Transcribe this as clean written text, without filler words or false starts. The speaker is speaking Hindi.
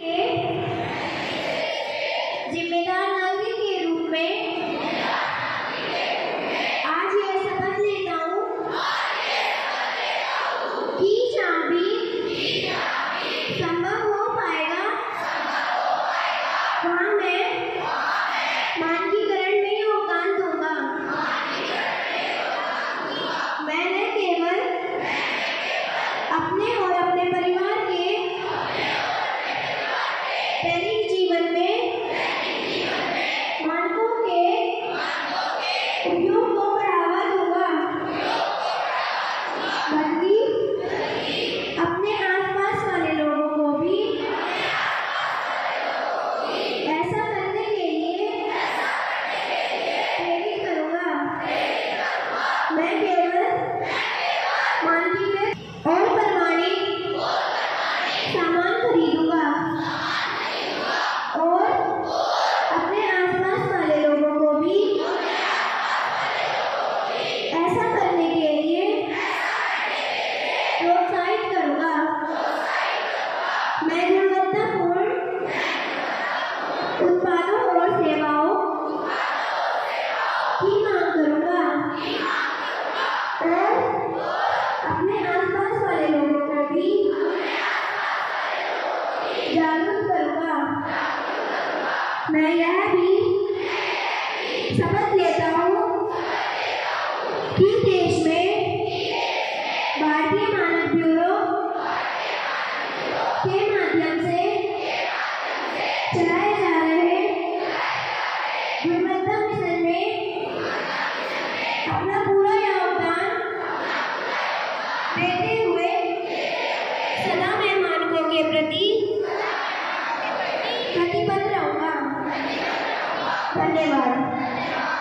जिम्मेदार नागरिक के रूप में आज यह शपथ लेता हूँ कि जहाँ भी संभव हो पाएगा वहाँ मैं मानकीकरण में योगदान दूंगा। मैं न केवल अपने और अपने परिवार के दैनिक जीवन में मानकों के उपयोग को बढ़ावा दूंगा, बल्कि अपने आसपास वाले लोगों को भी ऐसा करने के लिए प्रेरित करूंगा। मैं केवल मानकीकृत और प्रमाणित सामान खरीदूंगा और अपने आसपास वाले लोगों को भी ऐसा करने के लिए प्रोत्साहित करूंगा। मैं गुणवत्तापूर्ण उत्पादों और सेवाओं की मांग करूंगा और अपने आसपास वाले लोगों को भी जागरूक करूंगा। मैं यह भी शपथ लेता हूँ कि देश में भारतीय मानक ब्यूरो के माध्यम से चलाए जा रहे गुणवत्ता मिशन में अपना पूरा योगदान देते हुए सदा मैं मानकों के प्रति प्रतिबद्ध रहूंगा। धन्यवाद।